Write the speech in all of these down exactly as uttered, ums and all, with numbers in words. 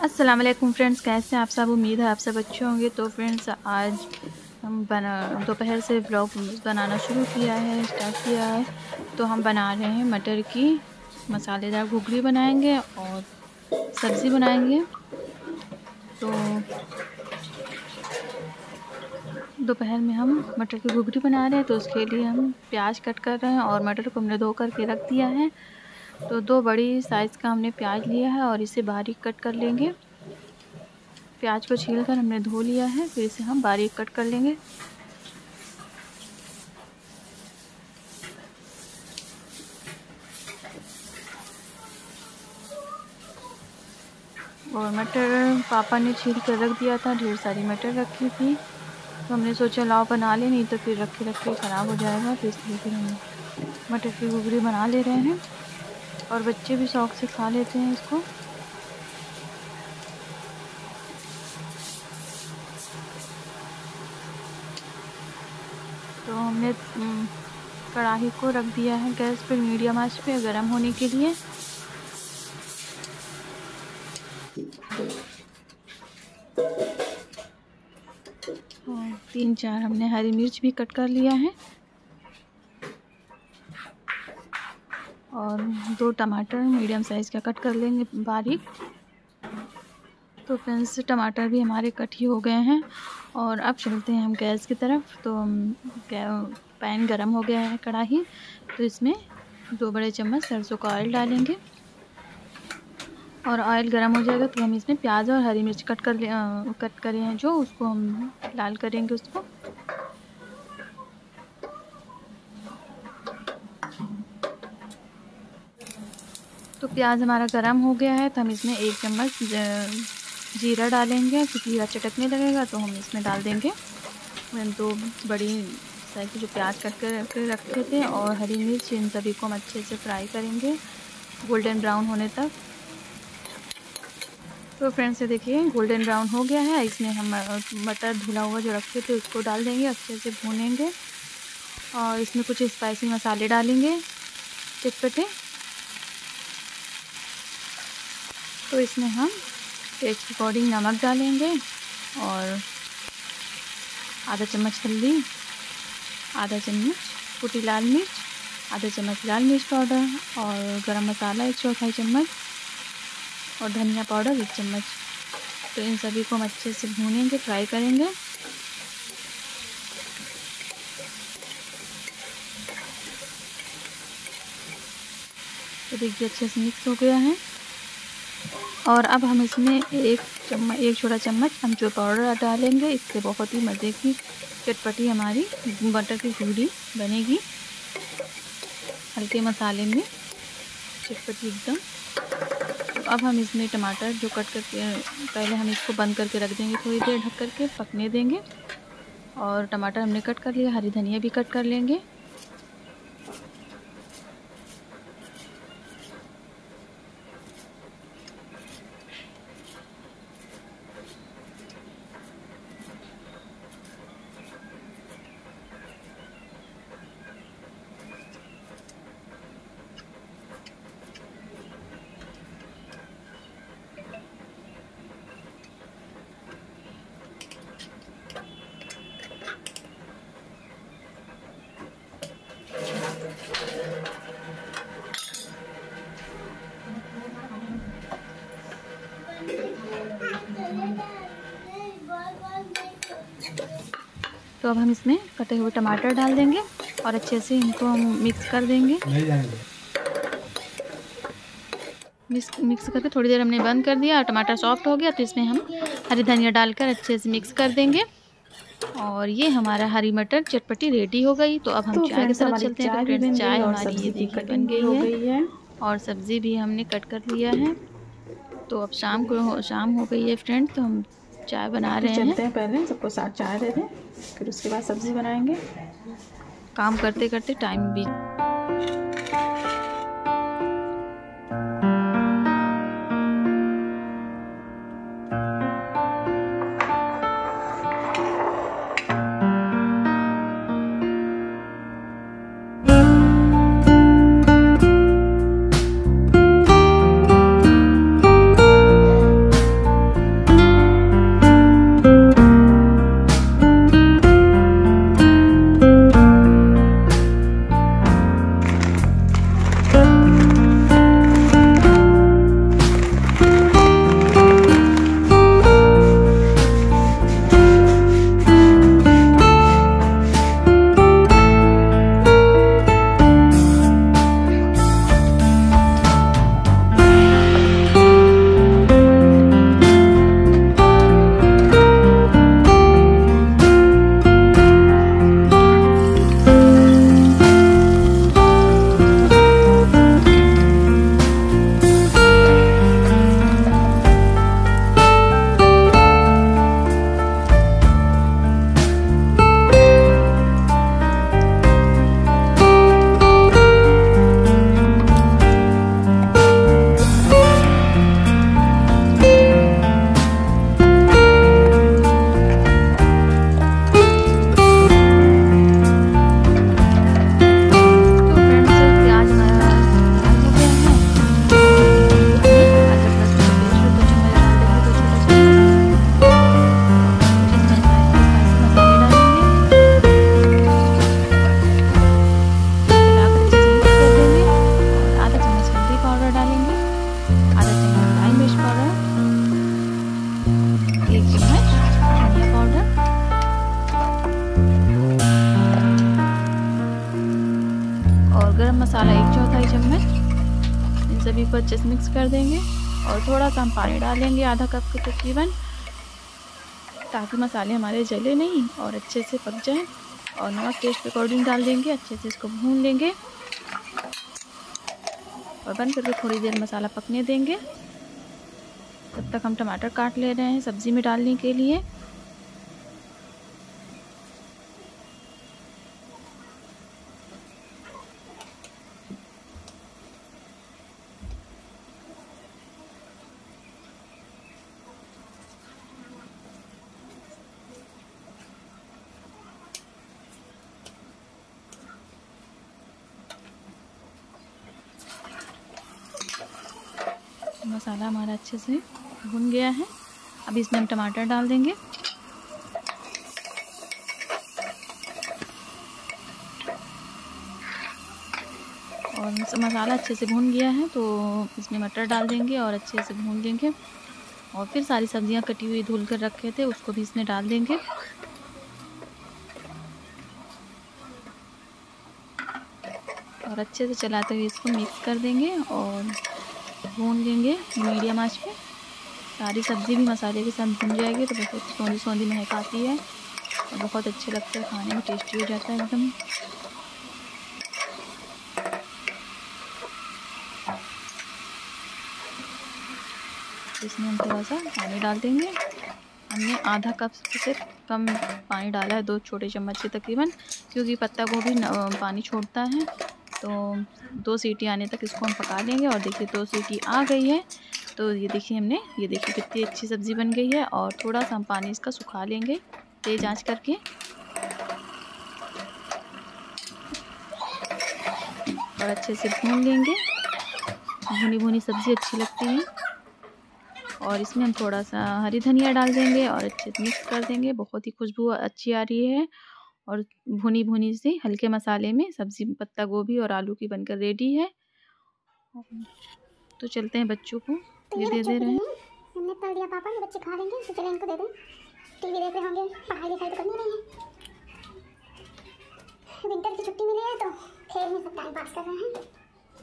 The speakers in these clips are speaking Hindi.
अस्सलाम वालेकुम फ्रेंड्स, कैसे हैं आप सब। उम्मीद है आप सब अच्छे होंगे। तो फ्रेंड्स आज हम बना दोपहर से व्लॉग बनाना शुरू किया है स्टार्ट किया है। तो हम बना रहे हैं मटर की मसालेदार घुघरी बनाएंगे और सब्ज़ी बनाएंगे। तो दोपहर में हम मटर की घुघरी बना रहे हैं, तो उसके लिए हम प्याज कट कर रहे हैं और मटर को हमने धो करके रख दिया है। तो दो बड़ी साइज़ का हमने प्याज लिया है और इसे बारीक कट कर लेंगे। प्याज को छीलकर हमने धो लिया है, फिर इसे हम बारीक कट कर लेंगे। और मटर पापा ने छील कर रख दिया था, ढेर सारी मटर रखी थी, तो हमने सोचा लाओ बना ले, नहीं तो फिर रखे रखे ख़राब हो जाएगा। तो इसलिए फिर हम मटर की घुघरी बना ले रहे हैं और बच्चे भी शौक़ से खा लेते हैं इसको। तो हमने कढ़ाई को रख दिया है गैस पर मीडियम आंच पे गर्म होने के लिए। और तीन चार हमने हरी मिर्च भी कट कर लिया है और दो टमाटर मीडियम साइज़ का कट कर लेंगे बारीक। तो फ्रेंड्स टमाटर भी हमारे कट ही हो गए हैं और अब चलते हैं हम गैस की तरफ। तो पैन गरम हो गया है कढ़ाई, तो इसमें दो बड़े चम्मच सरसों का ऑयल डालेंगे और ऑयल गरम हो जाएगा तो हम इसमें प्याज और हरी मिर्च कट कर ले कट करे हैं जो, उसको हम लाल करेंगे उसको। तो प्याज हमारा गरम हो गया है, तो हम इसमें एक चम्मच जीरा डालेंगे। तो जीरा चटकने लगेगा तो हम इसमें डाल देंगे दो बड़ी साइज़ की जो प्याज कट कर रखे थे और हरी मिर्च, इन सभी को हम अच्छे से फ्राई करेंगे गोल्डन ब्राउन होने तक। तो फ्रेंड्स ये देखिए गोल्डन ब्राउन हो गया है। इसमें हम मटर धुला हुआ जो रखे थे उसको डाल देंगे, अच्छे से भूनेंगे और इसमें कुछ स्पाइसी मसाले डालेंगे चटपटे। तो इसमें हम टेस्ट अकॉर्डिंग नमक डालेंगे और आधा चम्मच हल्दी, आधा चम्मच कुटी लाल मिर्च, आधा चम्मच लाल मिर्च पाउडर और गरम मसाला एक चौथाई चम्मच और धनिया पाउडर एक चम्मच। तो इन सभी को हम अच्छे से भूनेंगे, फ्राई करेंगे। तो देखिए अच्छे से मिक्स हो गया है और अब हम इसमें एक चम्मच एक छोटा चम्मच अमचूर पाउडर डालेंगे। इससे बहुत ही मज़े की चटपटी हमारी मटर की घुघरी बनेगी, हल्के मसाले में चटपटी एकदम। तो अब हम इसमें टमाटर जो कट करके पहले हम इसको बंद करके रख देंगे, थोड़ी देर ढक करके पकने देंगे। और टमाटर हमने कट कर लिया, हरी धनिया भी कट कर लेंगे। तो अब हम इसमें कटे हुए टमाटर डाल देंगे और अच्छे से इनको हम मिक्स कर देंगे। मिक्स मिक्स करके थोड़ी देर हमने बंद कर दिया और टमाटर सॉफ्ट हो गया। तो इसमें हम हरी धनिया डालकर अच्छे से मिक्स कर देंगे और ये हमारा हरी मटर चटपटी रेडी हो गई। तो अब हम तो चाय की तरफ चलते हैं। तो फ्रेंड्स चाय हमारी ये देखिए बन गई है और सब्ज़ी भी हमने कट कर लिया है। तो अब शाम को शाम हो गई है फ्रेंड्स, तो हम चाय बना रहे हैं। चलते हैं, पहले सबको साथ चाय दे दें, फिर उसके बाद सब्ज़ी बनाएंगे। काम करते करते टाइम भी चौथाई चम्मच। इन सभी को अच्छे से मिक्स कर देंगे और थोड़ा सा हम पानी डालेंगे आधा कप के तकरीबन, ताकि मसाले हमारे जले नहीं और अच्छे से पक जाएं। और नमक टेस्ट के अकॉर्डिंग डाल देंगे। अच्छे से इसको भून लेंगे और बंद करके थोड़ी देर मसाला पकने देंगे। तब तक हम टमाटर काट ले रहे हैं सब्ज़ी में डालने के लिए। मसाला हमारा अच्छे से भुन गया है। अब इसमें हम टमाटर डाल देंगे। और मसाला अच्छे से भुन गया है तो इसमें मटर डाल देंगे और अच्छे से भून देंगे। और फिर सारी सब्जियां कटी हुई धुल कर रखे थे उसको भी इसमें डाल देंगे। और अच्छे से चलाते हुए इसको मिक्स कर देंगे और भून लेंगे मीडियम आंच पे। सारी सब्ज़ी भी मसाले के साथ भून जाएगी तो बहुत सौंधी सौंधी महक आती है और बहुत अच्छे लगते हैं, खाने में टेस्टी हो जाता है एकदम। इसमें हम थोड़ा सा पानी डाल देंगे। हमने आधा कप से कम पानी डाला है, दो छोटे चम्मच के तकरीबन, क्योंकि पत्ता गोभी पानी छोड़ता है। तो दो सीटी आने तक इसको हम पका लेंगे। और देखिए दो सीटी आ गई है तो ये देखिए हमने ये देखिए कितनी अच्छी सब्ज़ी बन गई है। और थोड़ा सा हम पानी इसका सुखा लेंगे तेज़ आंच करके। और अच्छे से भून लेंगे। भुनी भुनी सब्ज़ी अच्छी लगती है। और इसमें हम थोड़ा सा हरी धनिया डाल देंगे और अच्छे से मिक्स कर देंगे। बहुत ही खुशबू अच्छी आ रही है और भुनी भुनी सी हल्के मसाले में सब्ज़ी पत्ता गोभी और आलू की बनकर रेडी है। तो चलते हैं बच्चों को तो ये दे दे रहे हैं। हमने तल दिया पापा, ये बच्चे खा लेंगे तो चलो इनको दे दें। टीवी देख रहे होंगे, पढ़ाई लिखाई तो करनी नहीं है। विंटर की छुट्टी मिली है तो खेल में सब टाइम पास कर रहे हैं।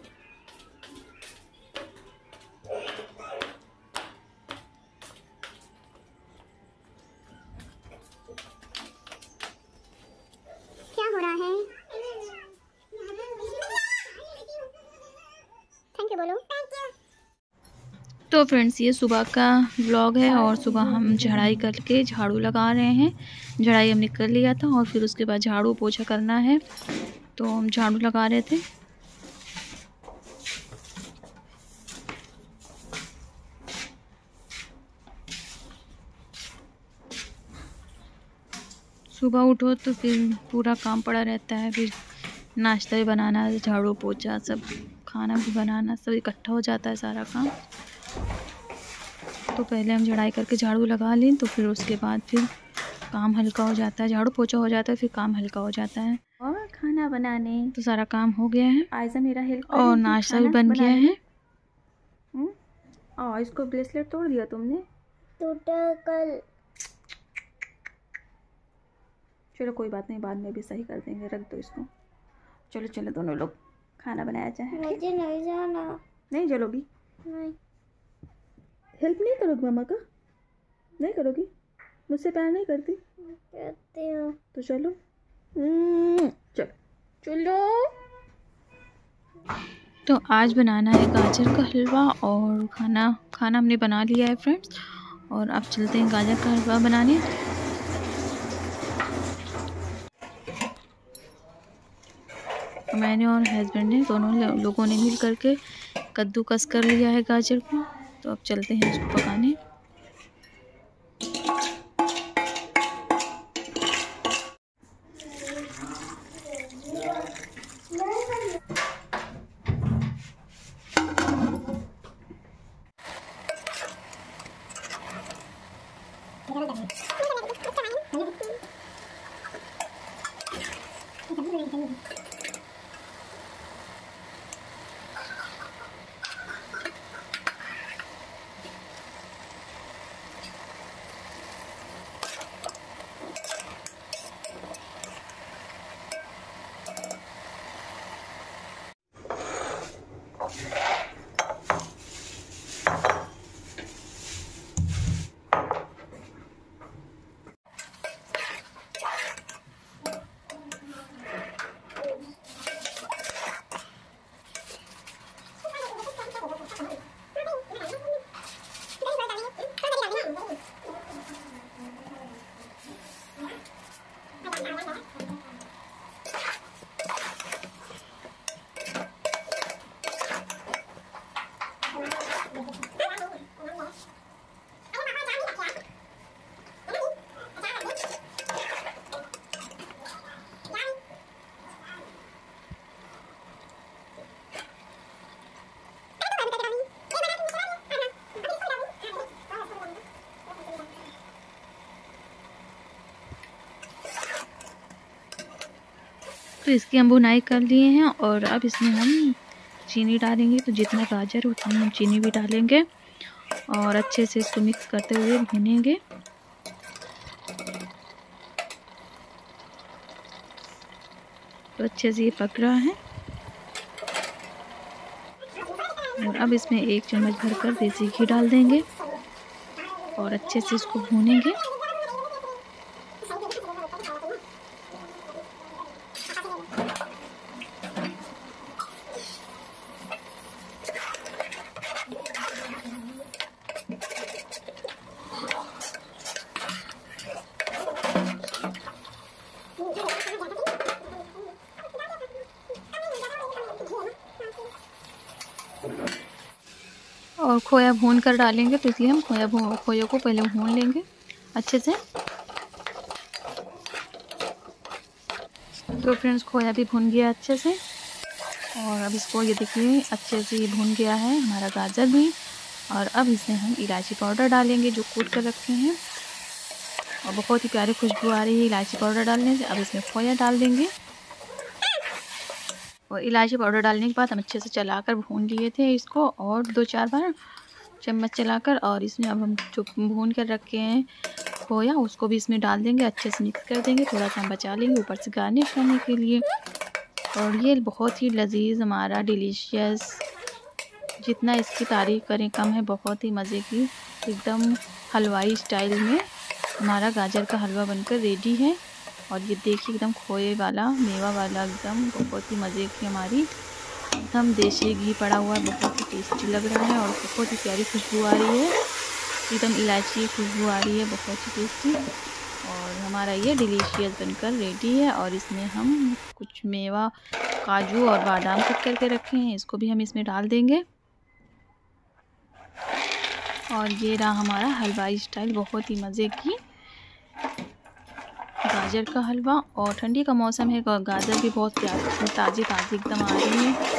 क्या हो रहा है? थैंक यू बोलो। तो फ्रेंड्स ये सुबह का व्लॉग है और सुबह हम झाड़ाई करके झाड़ू लगा रहे हैं। झाड़ाई हमने कर लिया था और फिर उसके बाद झाड़ू पोछा करना है तो हम झाड़ू लगा रहे थे। सुबह उठो तो फिर पूरा काम पड़ा रहता है, फिर नाश्ता भी बनाना, झाड़ू पोछा सब, खाना भी बनाना, सब इकट्ठा हो जाता है सारा काम। तो पहले हम झाड़ाई करके झाड़ू लगा लें तो फिर उसके बाद फिर काम हल्का हो जाता है, झाड़ू पोछा हो जाता है, फिर काम हल्का हो जाता है। और खाना बनाने तो सारा काम हो गया है। आयजा मेरा हेल्प और नाश्ता भी बन गया है। और इसको ब्रेसलेट तोड़ दिया तुमने? टूटा कल। चलो कोई बात नहीं, बाद में भी सही कर देंगे, रख दो इसको। चलो चलो दोनों लोग खाना बनाया जाए। मुझे नहीं जाना। नहीं चलोगी? नहीं। हेल्प नहीं करोगी मामा का? नहीं करोगी? मुझसे प्यार नहीं करती? करती हूँ। तो चलो चलो चलो। तो आज बनाना है गाजर का हलवा और खाना खाना हमने बना लिया है फ्रेंड्स। और अब चलते हैं गाजर का हलवा बनाने। मैंने और हस्बैंड ने दोनों लोगों ने मिल करके कद्दूकस कर लिया है गाजर को। तो अब चलते हैं उसको पकाने। तो इसकी हम भुनाई कर लिए हैं और अब इसमें हम चीनी डालेंगे। तो जितना गाजर उतनी हम चीनी भी डालेंगे और अच्छे से इसको मिक्स करते हुए भूनेंगे। तो अच्छे से ये पक रहा है और अब इसमें एक चम्मच भरकर देसी घी डाल देंगे और अच्छे से इसको भूनेंगे। और खोया भून कर डालेंगे, तो इसलिए हम खोया भून खोया को पहले भून लेंगे अच्छे से। तो फ्रेंड्स खोया भी भून गया अच्छे से और अब इसको ये देखिए अच्छे से भून गया है हमारा गाजर भी। और अब इसमें हम इलायची पाउडर डालेंगे जो कूट कर रखे हैं और बहुत ही प्यारी खुशबू आ रही है इलायची पाउडर डालने से। अब इसमें खोया डाल देंगे और इलायची पाउडर डालने के बाद हम अच्छे से चलाकर भून लिए थे इसको और दो चार बार चम्मच चलाकर। और इसमें अब हम जो भून कर रखे हैं खोया उसको भी इसमें डाल देंगे, अच्छे से मिक्स कर देंगे। थोड़ा सा हम बचा लेंगे ऊपर से गार्निश करने के लिए। और ये बहुत ही लजीज हमारा डिलीशियस, जितना इसकी तारीफ़ करें कम है। बहुत ही मज़े की एकदम हलवाई स्टाइल में हमारा गाजर का हलवा बनकर रेडी है। और ये देखिए एकदम खोए वाला मेवा वाला एकदम बहुत ही मज़े की हमारी एकदम देसी घी पड़ा हुआ है, बहुत ही टेस्टी लग रहा है और बहुत ही प्यारी खुशबू आ रही है, एकदम इलायची खुशबू आ रही है, बहुत ही टेस्टी। और हमारा ये डिलीशियस बनकर रेडी है। और इसमें हम कुछ मेवा काजू और बादाम कट करके रखे हैं, इसको भी हम इसमें डाल देंगे। और ये रहा हमारा हलवाई स्टाइल बहुत ही मज़े की गाजर का हलवा। और ठंडी का मौसम है, गाजर भी बहुत प्यारी ताज़ी ताज़ी एकदम आ रही है।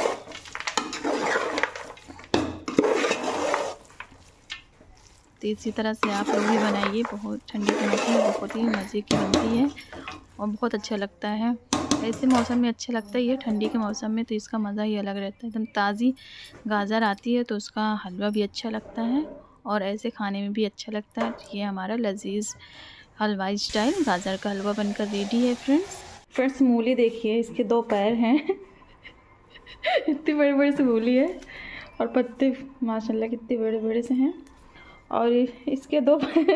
तो इसी तरह से आप लोग भी बनाइए, बहुत ठंडी के मौसम में बहुत ही मज़े की बनती है और बहुत अच्छा लगता है। ऐसे मौसम में अच्छा लगता है, ये ठंडी के मौसम में तो इसका मज़ा ही अलग रहता है। एकदम ताज़ी गाजर आती है तो उसका हलवा भी अच्छा लगता है और ऐसे खाने में भी अच्छा लगता है। ये हमारा लजीज हलवाई स्टाइल गाजर का हलवा बनकर रेडी है फ्रेंड्स। फ्रेंड्स मूली देखिए, इसके दो पैर हैं इतनी बड़ी बड़ी सी मूली है और पत्ते माशाल्लाह कितने बड़े बड़े से हैं। और इसके दो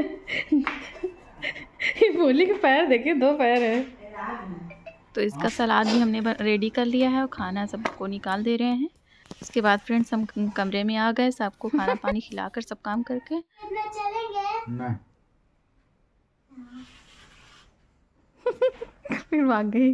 ये मूली के पैर देखिए, दो पैर है। तो इसका सलाद भी हमने रेडी कर लिया है और खाना सबको निकाल दे रहे हैं। उसके बाद फ्रेंड्स हम कमरे में आ गए, सबको खाना पानी खिलाकर सब काम करके चलेंगे। फिर भाग गई।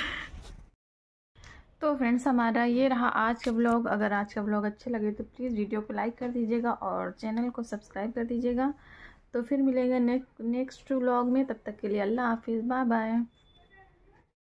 तो फ्रेंड्स हमारा ये रहा आज का ब्लॉग। अगर आज का ब्लॉग अच्छे लगे तो प्लीज़ वीडियो को लाइक कर दीजिएगा और चैनल को सब्सक्राइब कर दीजिएगा। तो फिर मिलेगा नेक्स्ट नेक्स्ट ब्लॉग में, तब तक के लिए अल्लाह हाफिज़, बाय बाय।